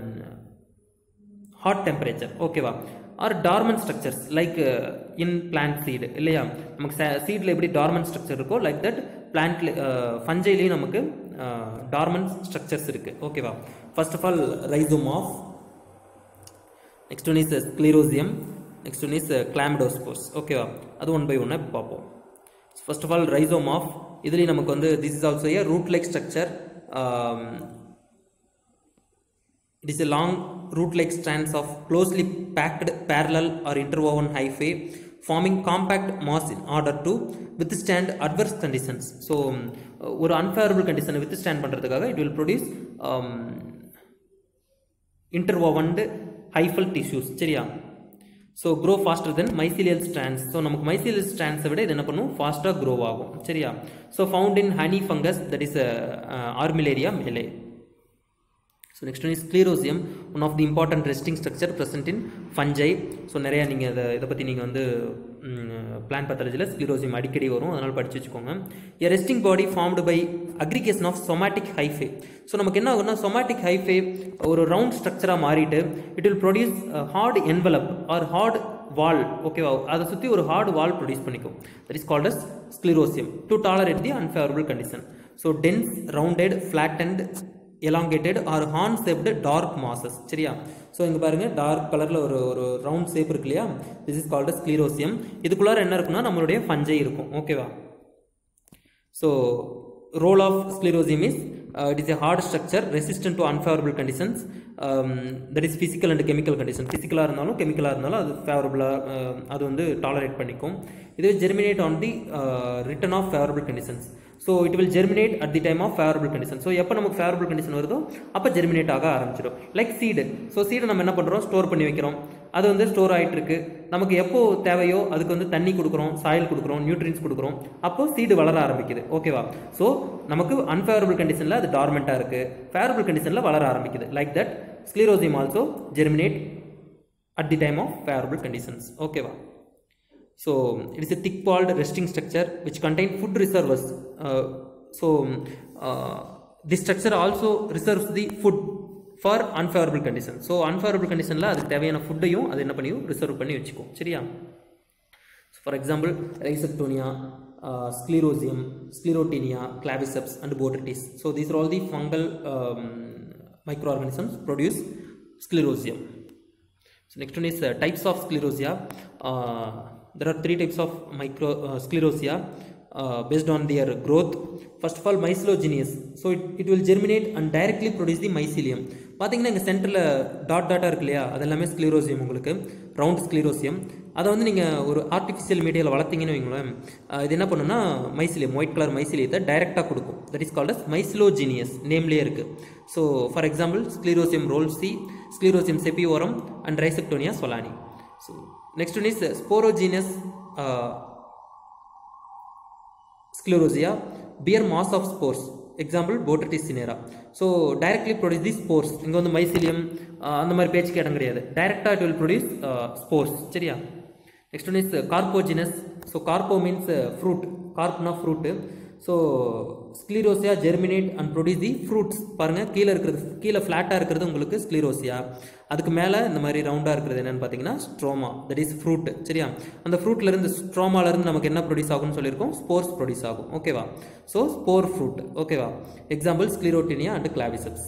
hot temperature. ஓகேவா? or dormant structures like in plant seed. இல்லையா? நமக்கு சீட்ல எப்படி dormant structure இருக்கோ like that plant ஃபஞ்சைலயும் நமக்கு dormant structures இருக்கு. ஓகேவா? first of all rhizomorph, next one is sclerosium, next one is chlamydospores. ஓகேவா? அது ஒன் பை ஒன்னா பார்ப்போம். First of all rhizomorph. இதுலேயும் நமக்கு வந்து this is also a root like structure. It is a long root like strands of closely packed parallel or interwoven hyphae forming compact mass in order to withstand adverse conditions. So ஒரு unfavorable condition withstand பண்றதுக்காக it will produce interwoven hyphal tissues. சரியா? So grow faster then mycelial strands. So நமக்கு mycelial ஸ்ட்ராண்ட்ஸை விட இது என்ன பண்ணும்? ஃபாஸ்ட்டாக grow ஆகும். சரியா? So found in honey fungus, that is Armillaria மேலே. So next one is sclerotium, one of the important resting structure present in fungi. So நிறையா நீங்கள் இதை பற்றி நீங்கள் வந்து பிளான்ட் பேத்தாலஜியில் ஸ்க்ளீரோசியம் அடிக்கடி வரும், அதனால் படித்து வச்சுக்கோங்க. A resting body formed by aggregation of somatic hyphae. So நமக்கு என்ன ஆகும்னா, சொமாட்டிக் ஹைஃபே ஒரு ரவுண்ட் ஸ்ட்ரக்சராக மாறிட்டு it will produce hard envelope or hard wall. ஓகேவா? அதை சுற்றி ஒரு ஹார்ட் வால் ப்ரொடியூஸ் பண்ணிக்கும். That is called as sclerotium to tolerate the unfavourable condition. So dense, rounded, flattened, elongated or horn shaped dark masses. சரியா? So இங்கே பாருங்கள், dark கலரில் ஒரு ரவுண்ட் ஷேப் இருக்கு இல்லையா? This is called sclerotium. இதுக்குள்ளார என்ன இருக்குன்னா நம்மளுடைய ஃபஞ்சை இருக்கும். ஓகேவா? So role of sclerosium is it is a hard structure resistant to unfavorable conditions, that is physical and chemical condition. Physical இருந்தாலும் chemical இருந்தாலும் அது favorable அது வந்து tolerate பண்ணிக்கும். இது germinate on the return of favorable conditions. So it will germinate at the time of favorable condition. So எப்போ நமக்கு favorable condition வருதோ அப்போ germinate ஆக ஆரம்பிச்சிடும். Like seed. ஸோ சீடை நம்ம என்ன பண்ணுறோம், ஸ்டோர் பண்ணி வைக்கிறோம். அது வந்து ஸ்டோர் ஆகிட்டு இருக்கு. நமக்கு எப்போ தேவையோ அதுக்கு வந்து தண்ணி கொடுக்குறோம், சாயில் கொடுக்குறோம், நியூட்ரியன்ஸ் கொடுக்குறோம், அப்போ சீடு வளர ஆரம்பிக்குது. ஓகேவா? ஸோ நமக்கு அன்ஃபேவரபிள் கண்டிஷனில் அது டார்மெண்ட்டாக இருக்குது, ஃபேவரபிள் கண்டிஷனில் வளர ஆரம்பிக்குது. Like that sclerosium also germinate at the time of favorable conditions. ஓகேவா? So it is a thick walled resting structure which contain food reservoirs. This structure also reserves the food for unfavorable conditions. So unfavorable condition la adukku thevayana food ayum adu enna panniyum reserve panni vechikom. Seriya? So for example Rhizoctonia, Sclerosium, Sclerotinia, Claviceps and Botrytis. So these are all the fungal microorganisms produce sclerosium. So next one is types of sclerosia. There are three types of sclerosia based on their growth. First of all, mycelogenous. So it will germinate and directly produce the mycelium. பார்த்தீங்கன்னா இங்கே சென்டரில் டாட்டாக இருக்கு இல்லையா, அது எல்லாமே sclerotium, உங்களுக்கு round sclerotium. அதை வந்து நீங்கள் ஒரு ஆர்டிஃபிஷியல் மீடியாவில் வளர்த்தீங்கன்னு வைங்களேன், இது என்ன பண்ணுன்னா மைசிலியம், ஒயிட் கலர் மைசிலியத்தை டைரெக்டாக கொடுக்கும். That is called as myceliogenous, நேம்லேயே இருக்குது. So for example Sclerotium rolfsii, Sclerotium cepivorum and Rhizoctonia solani. So next one is sporogenous sclerosia, bear mass of spores. Example Botrytis cinerea. So directly produce the spores. இங்க வந்து mycelium அந்த மாதிரி பேச்சுக்கு இடம் கிடையாது. டைரக்டா it will produce spores. சரியா? Next one is carpogenous. So carpo means fruit. Carpna fruit. So sclerosia germinate and produce the fruits. பாருங்க கீழ இருக்குது, கீழ ஃபிளாட்டா இருக்குது உங்களுக்கு sclerosia. அதுக்கு மேல இந்த மாதிரி ரவுண்டா இருக்குது என்னன்னு பாத்தீங்கன்னா ஸ்ட்ரோமா, தட் இஸ் ஃப்ரூட். சரியா? அந்த ஃப்ரூட்ல இருந்து ஸ்ட்ரோமால இருந்து நமக்கு என்ன ப்ரொடியூஸ் ஆகும்னு சொல்லியிருக்கோம், ஸ்போர்ஸ் ப்ரொடியூஸ் ஆகும். ஓகேவா? So spore fruit. ஓகேவா? Example Sclerotinia and Claviceps.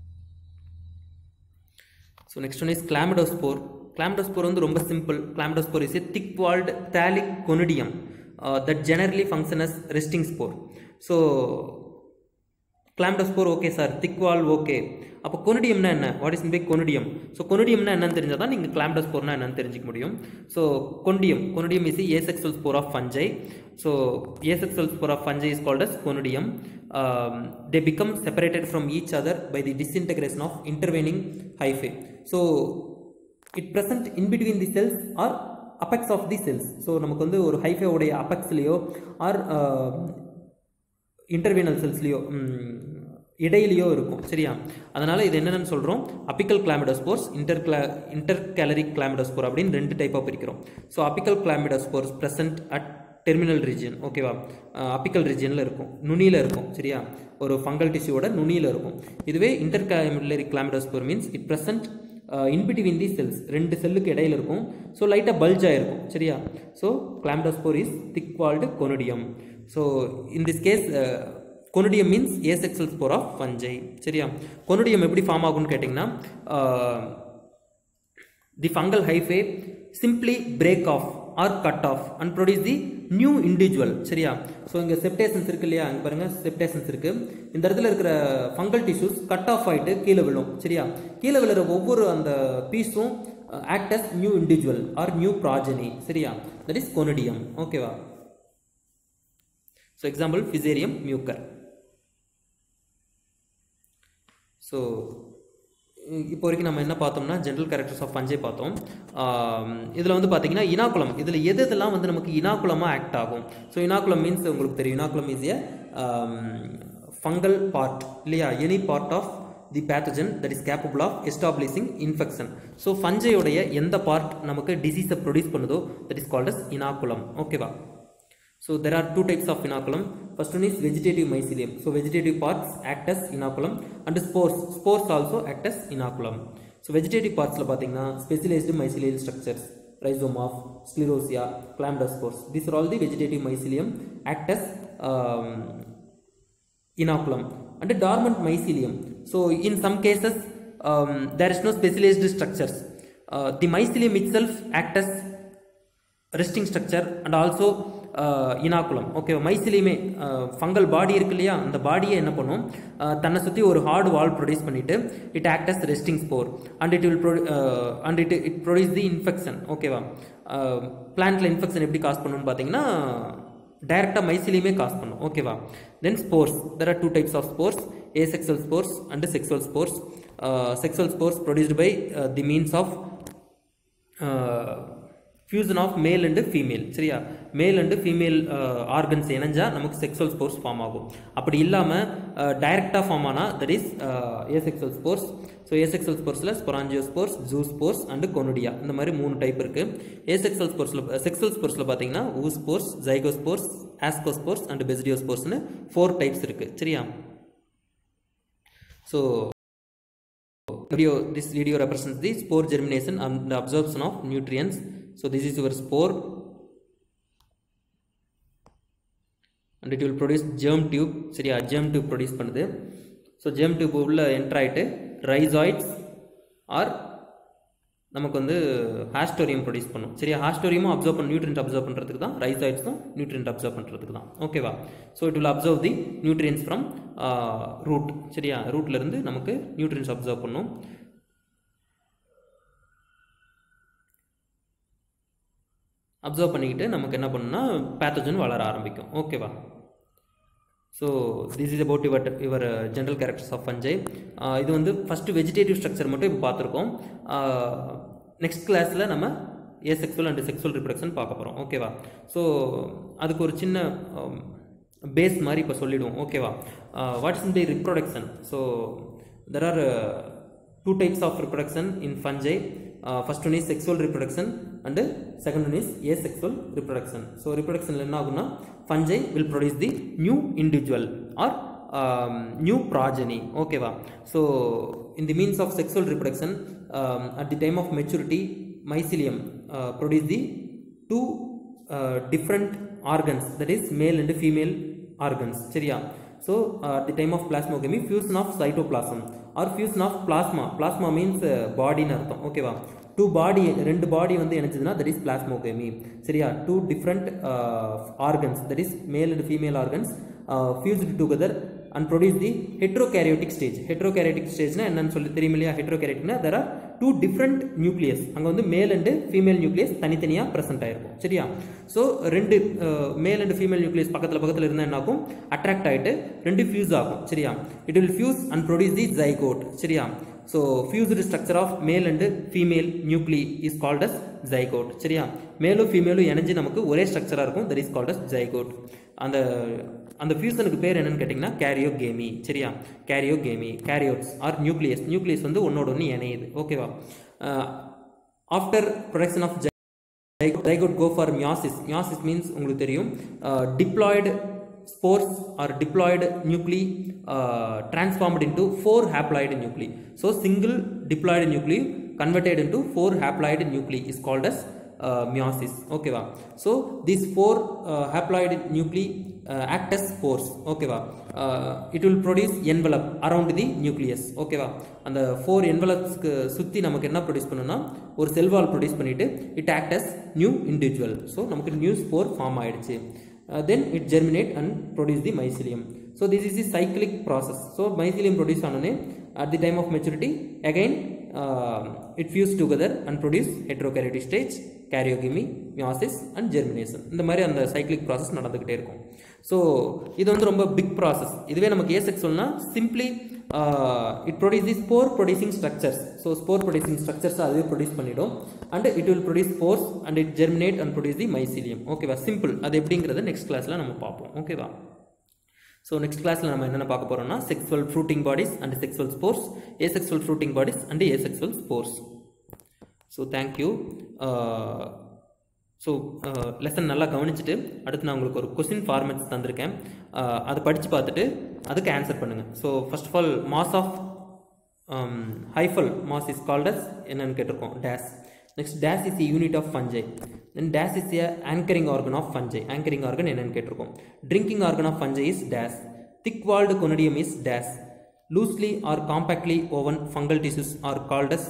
So next one is chlamydospore. Chlamydospore வந்து ரொம்ப simple. Chlamydospore is a thick walled thallic conidium that generally function as resting spore. So chlamydospore okay sir, thick wall okay. அப்போ கொனிடியம்னா என்ன? What is by conidium? So கொனிடியம்னா என்னன்னு தெரிஞ்சால் தான் நீங்கள் கிளாமிடோஸ்போர்னா என்னன்னு தெரிஞ்சிக்க முடியும். So conidium is asexual spore of fungi. So asexual spore of fungi is called as conidium. They become separated from each other by the disintegration of intervening hyphae. So it present in between the cells or apex of the cells. So நமக்கு வந்து ஒரு hyphae உடைய அபெக்ஸ்லேயோ R இன்டர்வீனல் செல்ஸ்லேயோ இடையிலையோ இருக்கும். சரியா? அதனால் இது என்னென்னு சொல்கிறோம், அப்பிக்கல் கிளாமிடோஸ்போர்ஸ், இன்டர்கேலரிக் கிளாமிடோஸ்போர் அப்படின்னு ரெண்டு டைப்பாக பிரிக்கிறோம். So apical chlamydospores present at terminal region. ஓகேவா? அப்பிக்கல் ரீஜியனில் இருக்கும், நுனியில் இருக்கும். சரியா? ஒரு ஃபங்கல் டிஷ்யூவோட நுனியில் இருக்கும். இதுவே intercalary chlamydospore means it present in between these cells, ரெண்டு செல்லுக்கு இடையில இருக்கும். ஸோ லைட்டாக பல்ஜ் ஆகிருக்கும். சரியா? So chlamydospore is thick walled conidium. So in this case conidium means asexual spore of fungi. சரியா? கொனிடியம் எப்படி ஃபார்ம் ஆகும்னு கேட்டிங்கன்னா, the fungal hyphae simply break off or cut off and produce the new individual. சரியா? So இங்கே septations இருக்கு இல்லையா, அங்கே பாருங்கள் செப்டேஷன்ஸ் இருக்கு. இந்த இடத்துல இருக்கிற ஃபங்கல் டிஷ்யூஸ் கட் ஆஃப் ஆகிட்டு கீழே விழும். சரியா? கீழே விழுற ஒவ்வொரு அந்த பீஸும் act as new individual or new progeny. சரியா? That is conidium. ஓகேவா? So example Fusarium Mucor. So இப்போ வரைக்கும் நம்ம என்ன பார்த்தோம்னா ஜென்ரல் கேரக்டர்ஸ் ஆஃப் ஃபஞ்சை பார்த்தோம். இதில் வந்து பார்த்தீங்கன்னா இனாகுலம், இதில் எதெல்லாம் வந்து நமக்கு இனாகுலமாக ஆக்ட் ஆகும். ஸோ இனாகுலம் மீன்ஸ் உங்களுக்கு தெரியும், inoculum is a fungal part இல்லையா, any part of the pathogen that is capable of establishing infection. So ஃபஞ்சையோடைய எந்த பார்ட் நமக்கு டிசீஸை ப்ரொடியூஸ் பண்ணுதோ that is called as inoculum. ஓகேவா? So there are two types of inoculum. First one is vegetative mycelium. So vegetative parts act as inoculum and spores also act as inoculum. So vegetative parts la pathina specialized mycelial structures, rhizome of sclerosia, chlamydospores. These are all the vegetative mycelium act as inoculum. And dormant mycelium. So in some cases there is no specialized structures. The mycelium itself act as resting structure and also inoculum. ஓகேவா, மைசிலியமே fungal பாடி இருக்கு இல்லையா, அந்த பாடியை என்ன பண்ணும், தன்னை சுற்றி ஒரு ஹார்டு வால் ப்ரொடியூஸ் பண்ணிட்டு it act as resting spore and it will it produce the infection. ஓகேவா, பிளான்ட்ல இன்ஃபெக்ஷன் எப்படி காஸ் பண்ணுன்னு பார்த்தீங்கன்னா டைரக்டாக மைசிலியமே காஸ் பண்ணும். ஓகேவா, then spores, there are 2 types of spores, asexual spores and sexual spores. Sexual spores produced by the means of fusion of male and female. சரியா, male and female organs இணைஞ்சால் நமக்கு sexual spores form ஆகும். அப்படி இல்லாமல் டைரெக்டாக form ஆனால் that is asexual spores. So asexual ஸ்போர்ஸில் sporangiospores, zoospores and conidia, இந்த மாதிரி 3 டைப் இருக்குது. ஏசெக்ஸுவல் ஸ்போர்ஸில் செக்ஸுவல் ஸ்போர்ஸில் பார்த்தீங்கன்னா ஊஸ்போர்ஸ், ஜைகோஸ்போர்ஸ், ஆஸ்கோஸ்போர்ஸ் அண்ட் பெசிடியோஸ்போர்ஸ்னு 4 types இருக்குது. சரியா, so this video represents the spore germination and the absorption of nutrients. So this is your spore and it will produce germ tube. சரியா, germ tube produce பண்ணுது. So germ tube உள்ள enter ஆகிட்டு rhizoids or நமக்கு வந்து haustorium produce பண்ணும். சரியா, ஹாஸ்டோரியமும் absorb பண்ண நியூட்ரியன்ட் அப்சர்வ் பண்ணுறதுக்கு தான், ரைசாய்ட்ஸும் நியூட்ரியன்ட் அப்சர்வ் பண்ணுறதுக்கு தான். ஓகேவா, so it will absorb the nutrients from root. சரியா, ரூட்லேருந்து நமக்கு நியூட்ரியன்ஸ் அப்சர்வ் பண்ணும். அப்சர்வ் பண்ணிக்கிட்டு நமக்கு என்ன பண்ணுன்னா பேத்தோஜன் வளர ஆரம்பிக்கும். ஓகேவா, so this is about your general characters of fungi. இது வந்து ஃபஸ்ட்டு வெஜிடேட்டிவ் ஸ்ட்ரக்சர் மட்டும் இப்போ பார்த்துருக்கோம். நெக்ஸ்ட் கிளாஸில் நம்ம ஏசெக்சுவல் அண்ட் செக்ஸுவல் ரிப்ரொடக்ஷன் பார்க்க போகிறோம். ஓகேவா, ஸோ அதுக்கு ஒரு சின்ன பேஸ் மாதிரி இப்போ சொல்லிவிடுவோம். ஓகேவா, what's in the reproduction. So there are 2 types of reproduction in fungi. First one is sexual reproduction and second one is asexual reproduction. So reproduction la enna aguna, fungi will produce the new individual or new progeny. Okay va, so in the means of sexual reproduction, at the time of maturity mycelium produce the 2 different organs, that is male and female organs. சரியா, so at the time of plasmogamy fusion of cytoplasm or fusion of plasma. Plasma means body னு அர்த்தம். ஓகேவா, 2 பாடி வந்து இணைச்சதுன்னா that is plasmogamy. சரியா, 2 different organs, that is male and female organs fused together and produce the heterokaryotic stage. Heterokaryotic stage na enna solli theriyumilla, heterokaryotic na there are 2 different nucleus, anga vandu male and female nucleus தனித்தனியா present ஆயிருக்கும். சரியா, so ரெண்டு male and female nucleus பக்கத்துல இருந்தா என்ன ஆகும், attract ஆயிட்டு ரெண்டு ஃபியூஸ் ஆகும். சரியா, it will fuse and produce the zygote. சரியா, so fused structure of male and female nuclei is called as zygote. சரியா, மேலும் ஃபீமேலும் இணைஞ்சு நமக்கு ஒரே ஸ்ட்ரக்சரா இருக்கும், that is called as zygote. அந்த ஃபியூசனுக்கு பேர் என்னன்னு கேட்டிங்கன்னா கேரியோகேமி. சரியா, கேரியோகேமி, கேரியோட்ஸ் ஆர் நியூக்ளியஸ் வந்து ஒன்னோட ஒன்று இணையுது. ஓகேவா, after production of zygote go for meiosis. Meiosis means உங்களுக்கு தெரியும், diploid spores or diploid nuclei transformed into 4 haploid nuclei. So single diploid nuclei converted into 4 haploid nuclei is called as meiosis. Okay va, so these 4 haploid nuclei act as spores. Okay va, it will produce envelope around the nucleus. Okay va, and the 4 envelopes சுத்தி நமக்கு என்ன produce பண்ணுனா ஒரு cell wall produce பண்ணிட்டு it act as new individual. So நமக்கு new spore form ஆயிடுச்சு. Then it germinate and produce the mycelium. So this is the cyclic process. So mycelium produce ஆனனே at the time of maturity again it fuse together and produce heterokaryotic stage, karyogamy, meiosis and germination. இந்த மாதிரி அந்த cyclic process நடந்துகிட்டே இருக்கும். So இது வந்து ரொம்ப big process. இதுவே நமக்கு asexualனா simply it produces spore producing structures. So spore producing structures அதுவே produce பண்ணிடும் and it will produce spores and it germinate and produce the mycelium. ஓகேவா, சிம்பிள். அது எப்படிங்கிறத நெக்ஸ்ட் கிளாஸ்ல நம்ம பார்ப்போம். ஓகேவா, ஸோ நெக்ஸ்ட் கிளாஸில் நம்ம என்னென்ன பார்க்க போகிறோம்னா sexual fruiting bodies and sexual spores, asexual fruiting bodies and asexual spores. So thank you. So lesson நல்லா கவனிச்சுட்டு அடுத்து நான் உங்களுக்கு ஒரு கொஸ்டின் ஃபார்மேட்ஸ் தந்திருக்கேன், அதை படித்து பார்த்துட்டு அதுக்கு ஆன்சர் பண்ணுங்கள். So first of all mass of hyphal mass is called as என்னன்னு கேட்டிருக்கோம், dash. Next, dash is a unit of fungi. Then dash is a anchoring organ of fungi. Anchoring organ என்னன்னு கேட்டிருக்கோம். Drinking organ of fungi is dash. Thick-walled conidium is dash. Loosely or compactly woven fungal tissues are called as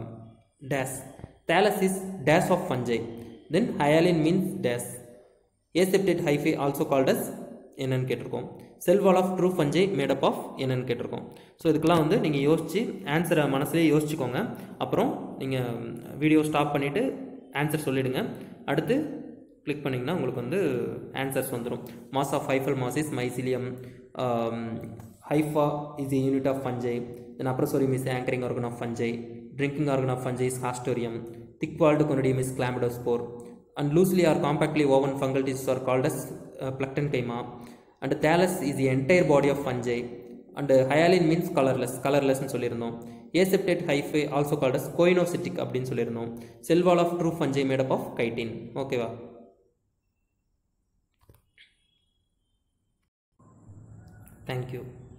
dash. Thallus is dash of fungi. Then hyaline means dash. Aseptate hyphae also called as என்னன்னு கேட்டிருக்கோம். Cell wall of true fungi made up of என்னன்னு கேட்டிருக்கோம். So இதுக்கெல்லாம் வந்து நீங்கள் யோசிச்சு ஆன்சரை மனசுலேயே யோசிச்சுக்கோங்க. அப்புறம் நீங்கள் வீடியோ ஸ்டாப் பண்ணிவிட்டு ஆன்சர் சொல்லிவிடுங்க. அடுத்து கிளிக் பண்ணிங்கன்னா உங்களுக்கு வந்து ஆன்சர்ஸ் வந்துடும். Mass of hyphal mass is mycelium. Hypha is a unit of fungi. Then appressorium is anchoring organ of fungi. Drinking organ of fungi is haustorium. Thick walled conidium is chlamydospore. And loosely or compactly woven fungal tissues are called as Placenteima. And thallus is the entire body of fungi. And hyaline means colorless னு சொல்லியிருந்தோம். Aseptate hyphae also called as coinocytic அப்படின்னு சொல்லியிருந்தோம். Cell wall of true fungi made up of chitin. ஓகேவா? Thank you.